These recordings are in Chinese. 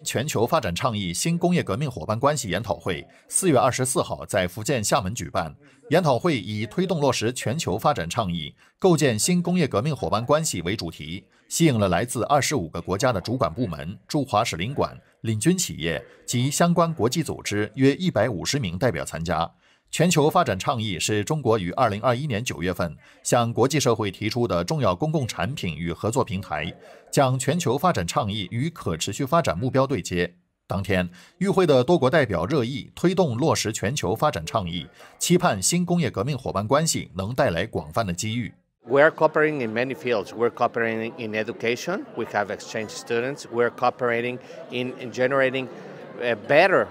全球发展倡议新工业革命伙伴关系研讨会4月24号在福建厦门举办。研讨会以推动落实全球发展倡议，构建新工业革命伙伴关系为主题，吸引了来自25个国家的主管部门、驻华使领馆、领军企业及相关国际组织约150名代表参加。全球发展倡议是中国于2021年9月份向国际社会提出的重要公共产品与合作平台，将全球发展倡议与可持续发展目标对接。当天，与会的多国代表热议推动落实全球发展倡议，期盼新工业革命伙伴关系能带来广泛的机遇。 We're cooperating in many fields. We're cooperating in education. We have exchange students. We're cooperating in generating better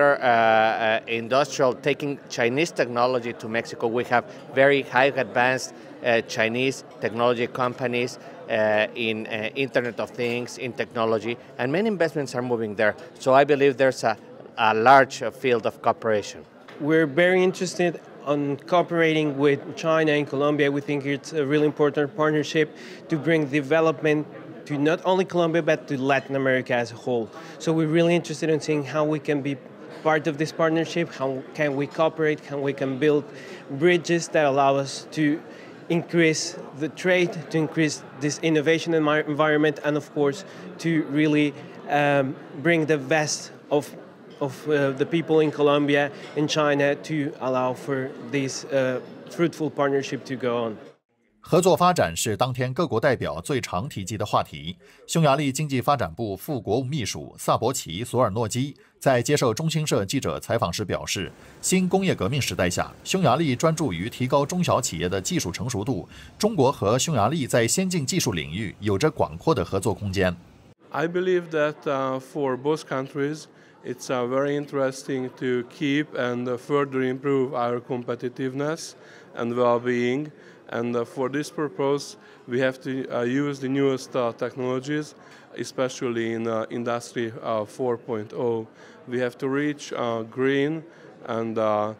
industrial, taking Chinese technology to Mexico. We have very high advanced Chinese technology companies in Internet of Things, in technology, and many investments are moving there. So I believe there's a large field of cooperation. We're very interested on cooperating with China and Colombia. We think it's a really important partnership to bring development to not only Colombia but to Latin America as a whole. So we're really interested in seeing how we can be part of this partnership, how can we cooperate, how we can build bridges that allow us to increase the trade, to increase this innovation environment, and of course to really bring the best of the people in Colombia and China to allow for this fruitful partnership to go on. 合作发展是当天各国代表最常提及的话题。匈牙利经济发展部副国务秘书萨博齐·索尔诺基在接受中新社记者采访时表示，新工业革命时代下，匈牙利专注于提高中小企业的技术成熟度。中国和匈牙利在先进技术领域有着广阔的合作空间。 I believe that for both countries, it's very interesting to keep and further improve our competitiveness and well-being. And for this purpose, we have to use the newest technologies, especially in Industry 4.0. We have to reach green and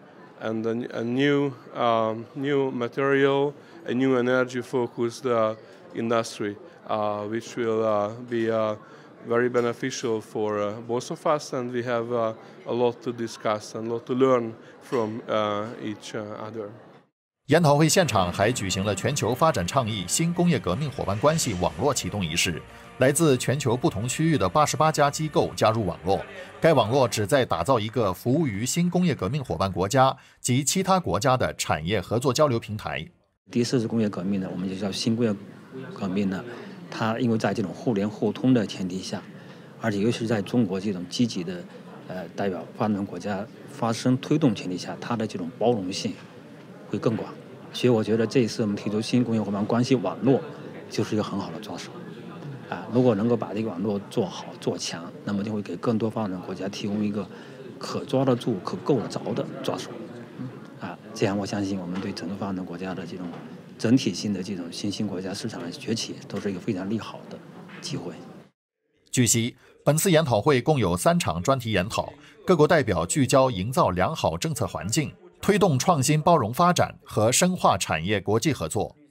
a new material, a new energy-focused industry, which will be very beneficial for both of us, and we have a lot to discuss and a lot to learn from each other. 研讨会现场还举行了全球发展倡议新工业革命伙伴关系网络启动仪式，来自全球不同区域的88家机构加入网络。该网络旨在打造一个服务于新工业革命伙伴国家及其他国家的产业合作交流平台。 第四次工业革命呢，我们就叫新工业革命呢，它因为在这种互联互通的前提下，而且尤其是在中国这种积极的代表发展中国家发声推动前提下，它的这种包容性会更广。所以我觉得这一次我们提出新工业伙伴关系网络就是一个很好的抓手如果能够把这个网络做好做强，那么就会给更多发展国家提供一个可抓得住可够得着的抓手这样我相信我们对整个发展国家的这种整体性的这种新兴国家市场的崛起都是一个非常利好的机会。 据悉，本次研讨会共有3场专题研讨，各国代表聚焦营造良好政策环境，推动创新包容发展和深化产业国际合作。